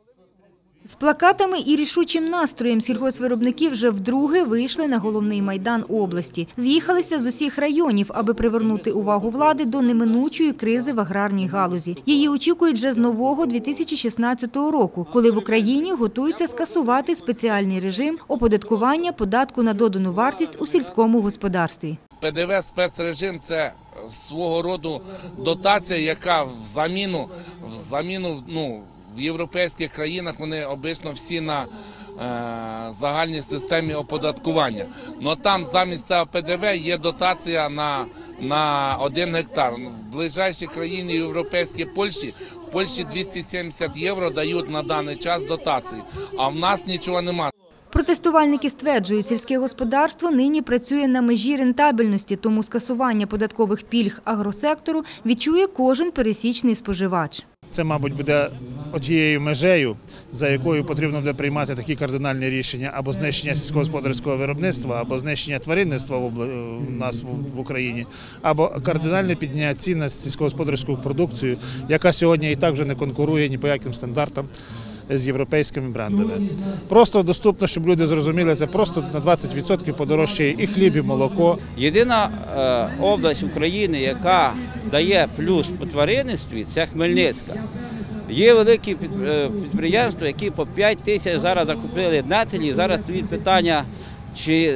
З плакатами і рішучим настроєм сільгоспвиробники вже вдруге вийшли на головний майдан області. З'їхалися з усіх районів, аби привернути увагу влади до неминучої кризи в аграрній галузі. Її очікують вже з нового 2016 року, коли в Україні готуються скасувати спеціальний режим оподаткування податку на додану вартість у сільському господарстві. ПДВ спецрежим – це свого роду дотація, яка в заміну в європейських країнах вони обично всі на загальній системі оподаткування. Но там замість цього ПДВ є дотація на 1 гектар. В ближайшій країні європейській в Польщі 270 євро дають на даний час дотації, а в нас нічого немає. Протестувальники стверджують, сільське господарство нині працює на межі рентабельності, тому скасування податкових пільг агросектору відчує кожен пересічний споживач. Це, мабуть, буде тією межею, за якою потрібно буде приймати такі кардинальні рішення або знищення сільськогосподарського виробництва, або знищення тваринництва у нас в Україні, або кардинальне підняття цін на сільськогосподарську продукцію, яка сьогодні і так вже не конкурує ні по яким стандартам з європейськими брендами. Просто доступно, щоб люди зрозуміли, це просто на 20% подорожчає і хліб, і молоко. Єдина область України, яка дає плюс по тваринництві, це Хмельницька. Є великі підприємства, які по 5 тисяч зараз закупили нетелі. Зараз стоїть питання, чи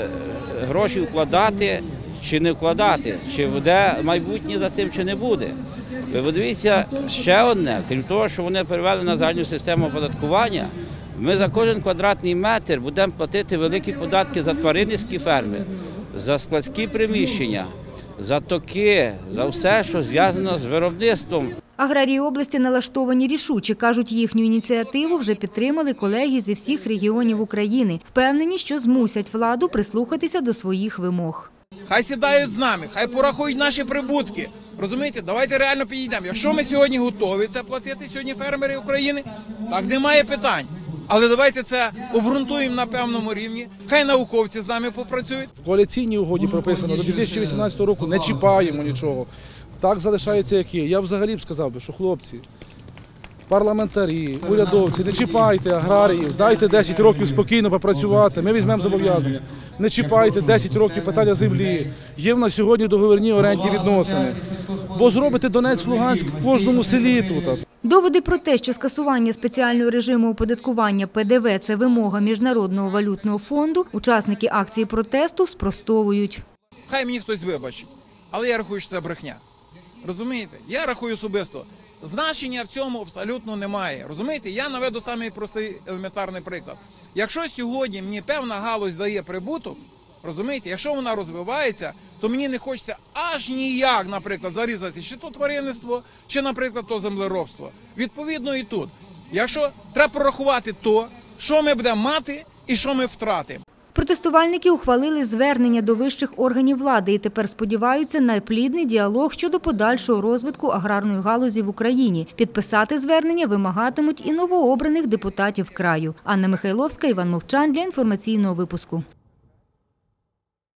гроші вкладати, чи не вкладати, чи буде майбутнє за цим, чи не буде. Ви подивіться ще одне, крім того, що вони перевели на загальну систему оподаткування, ми за кожен квадратний метр будемо платити великі податки за тваринницькі ферми, за складські приміщення, за токи, за все, що зв'язано з виробництвом. Аграрії області налаштовані рішуче. Кажуть, їхню ініціативу вже підтримали колеги зі всіх регіонів України. Впевнені, що змусять владу прислухатися до своїх вимог. Хай сідають з нами, хай порахують наші прибутки. Розумієте, давайте реально підійдемо. Якщо ми сьогодні готові це платити, сьогодні фермери України, так немає питань. Але давайте це обґрунтуємо на певному рівні, хай науковці з нами попрацюють. В коаліційній угоді прописано, до 2018 року не чіпаємо нічого. Так залишається, як є. Я взагалі б сказав, що хлопці, парламентарі, урядовці, не чіпайте аграріїв, дайте 10 років спокійно попрацювати, ми візьмемо зобов'язання. Не чіпайте 10 років питання землі. Є в нас сьогодні договірні орендні відносини. Бо зробите Донецьк, Луганськ в кожному селі тут. Доводи про те, що скасування спеціального режиму оподаткування ПДВ – це вимога Міжнародного валютного фонду, учасники акції протесту спростовують. Хай мені хтось вибачить, але я рахую, що це брехня. Розумієте? Я рахую особисто. Значення в цьому абсолютно немає. Розумієте? Я наведу самий простий елементарний приклад. Якщо сьогодні мені певна галузь дає прибуток, розумієте, якщо вона розвивається, то мені не хочеться аж ніяк, наприклад, зарізати чи то тваринництво, чи, наприклад, то землеробство. Відповідно і тут. Якщо треба порахувати то, що ми будемо мати і що ми втратимо. Протестувальники ухвалили звернення до вищих органів влади і тепер сподіваються на плідний діалог щодо подальшого розвитку аграрної галузі в Україні. Підписати звернення вимагатимуть і новообраних депутатів краю. Анна Михайловська, Іван Мовчан для інформаційного випуску.